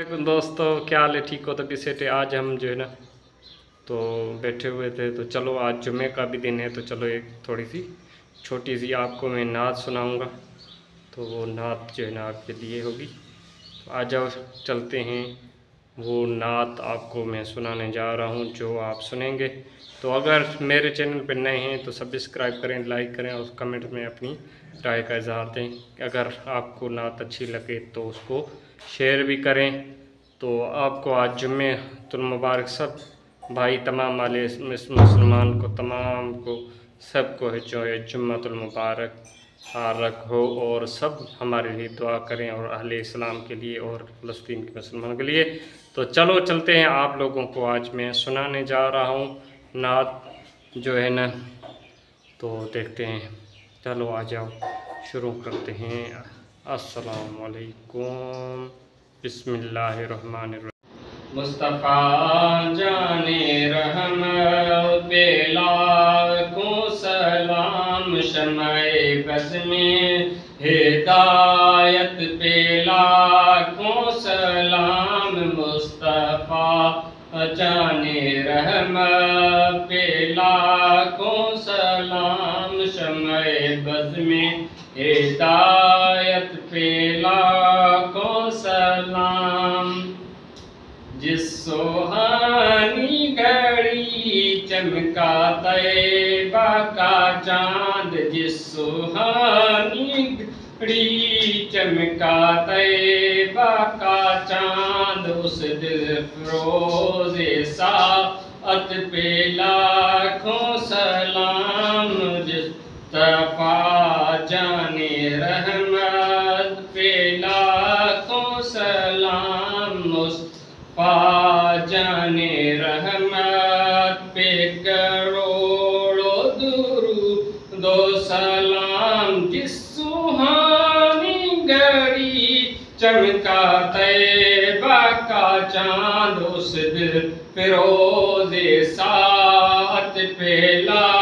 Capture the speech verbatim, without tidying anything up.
वालेकुम दोस्तों, क्या हाल है? ठीक हो? तभी सेठ आज हम जो है ना तो बैठे हुए थे, तो चलो आज जुमे का भी दिन है, तो चलो एक थोड़ी सी छोटी सी आपको मैं नात सुनाऊंगा। तो वो नात जो है ना आपके लिए होगी, तो आ जाओ चलते हैं। वो नात आपको मैं सुनाने जा रहा हूँ जो आप सुनेंगे। तो अगर मेरे चैनल पर नए हैं तो सब्सक्राइब करें, लाइक करें और कमेंट में अपनी राय का इजहार दें। अगर आपको नात अच्छी लगे तो उसको शेयर भी करें। तो आपको आज जुम्मेतुल मुबारक सब भाई तमाम वाले मुसलमान को तमाम को सबको है जो है जुम्मतुल मुबारक रख हो, और सब हमारे लिए दुआ करें और अहले इस्लाम के लिए और फ़लस्तीन के मुसलमानों के लिए। तो चलो चलते हैं, आप लोगों को आज मैं सुनाने जा रहा हूँ नात जो है ना, तो देखते हैं। चलो आ जाओ शुरू करते हैं। अस्सलाम वालेकुम, बिस्मिल्लाहिर्रहमानिर्रहीम। मुस्तफ़ा जाने रहमत पे लाखों सलाम, शम्ए बज़ में हिदायत पे लाखों सलाम। मुस्तफ़ा जाने रहमत पे लाखों सलाम, शम्ए बज़ में हिदायत पे लाखों सलाम। जिस सुहानी घड़ी चमका तैबा का चांद, जिस सुहानी घड़ी चमका तैबा का चांद, उस दिल फरोज़े साअत पे लाखों सलाम। मुस्तफ़ा जाने रहमत पे लाखों सलाम, मुस्तफ़ा जाने रहमत पे करोड़ों दुरूद व सलाम। जिस सुहानी घड़ी चमका तैबा का चांद, उस दिल फिरोज़े साअत पे